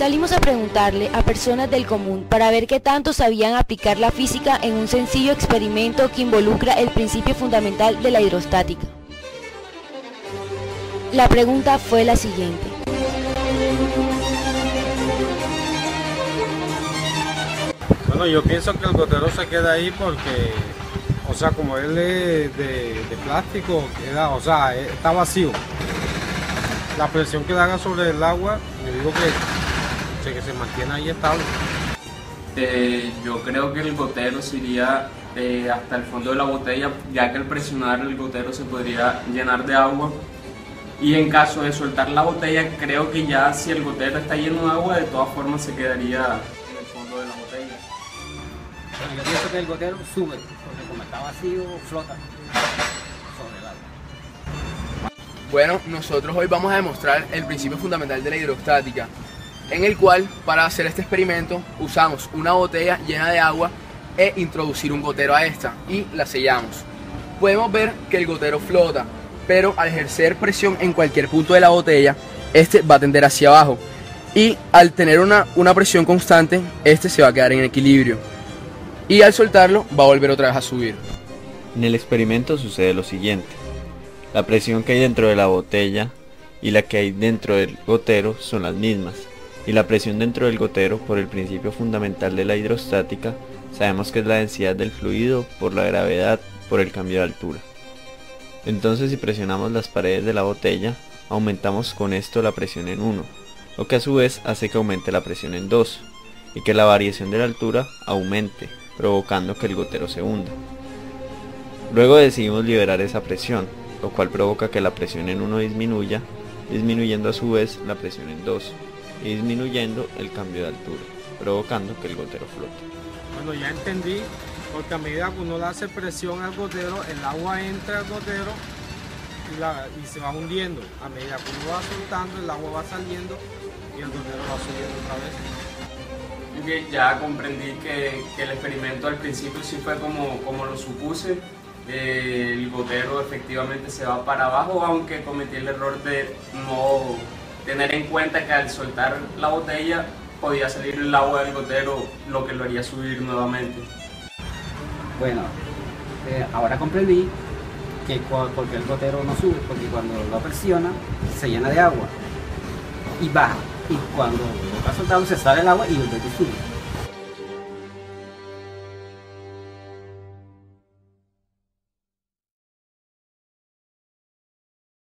Salimos a preguntarle a personas del común para ver qué tanto sabían aplicar la física en un sencillo experimento que involucra el principio fundamental de la hidrostática. La pregunta fue la siguiente. Bueno, yo pienso que el gotero se queda ahí porque, o sea, como él es de plástico, queda, o sea, está vacío. La presión que le haga sobre el agua, yo digo que se mantiene ahí estable. Yo creo que el gotero se iría hasta el fondo de la botella, ya que al presionar el gotero se podría llenar de agua. Y en caso de soltar la botella, creo que ya si el gotero está lleno de agua, de todas formas se quedaría en el fondo de la botella. Bueno, yo pienso que el gotero sube, porque como está vacío, flota sobre el agua. Bueno, nosotros hoy vamos a demostrar el principio fundamental de la hidrostática, en el cual, para hacer este experimento, usamos una botella llena de agua e introducir un gotero a esta y la sellamos. Podemos ver que el gotero flota, pero al ejercer presión en cualquier punto de la botella, este va a tender hacia abajo y al tener una presión constante, este se va a quedar en equilibrio y al soltarlo va a volver otra vez a subir. En el experimento sucede lo siguiente: la presión que hay dentro de la botella y la que hay dentro del gotero son las mismas, y la presión dentro del gotero, por el principio fundamental de la hidrostática, sabemos que es la densidad del fluido por la gravedad por el cambio de altura. Entonces, si presionamos las paredes de la botella, aumentamos con esto la presión en 1, lo que a su vez hace que aumente la presión en 2, y que la variación de la altura aumente, provocando que el gotero se hunda. Luego decidimos liberar esa presión, lo cual provoca que la presión en 1 disminuya, disminuyendo a su vez la presión en 2, y disminuyendo el cambio de altura, provocando que el gotero flote. Bueno, ya entendí, porque a medida que uno le hace presión al gotero, el agua entra al gotero y se va hundiendo. A medida que uno va soltando, el agua va saliendo y el gotero va subiendo otra vez. Okay, ya comprendí que el experimento al principio sí fue como lo supuse. El gotero efectivamente se va para abajo, aunque cometí el error de no tener en cuenta que al soltar la botella podía salir el agua del gotero, lo que lo haría subir nuevamente. Bueno, ahora comprendí que porque el gotero no sube, porque cuando lo presiona se llena de agua y baja, y cuando lo está soltando se sale el agua y vuelve a subir.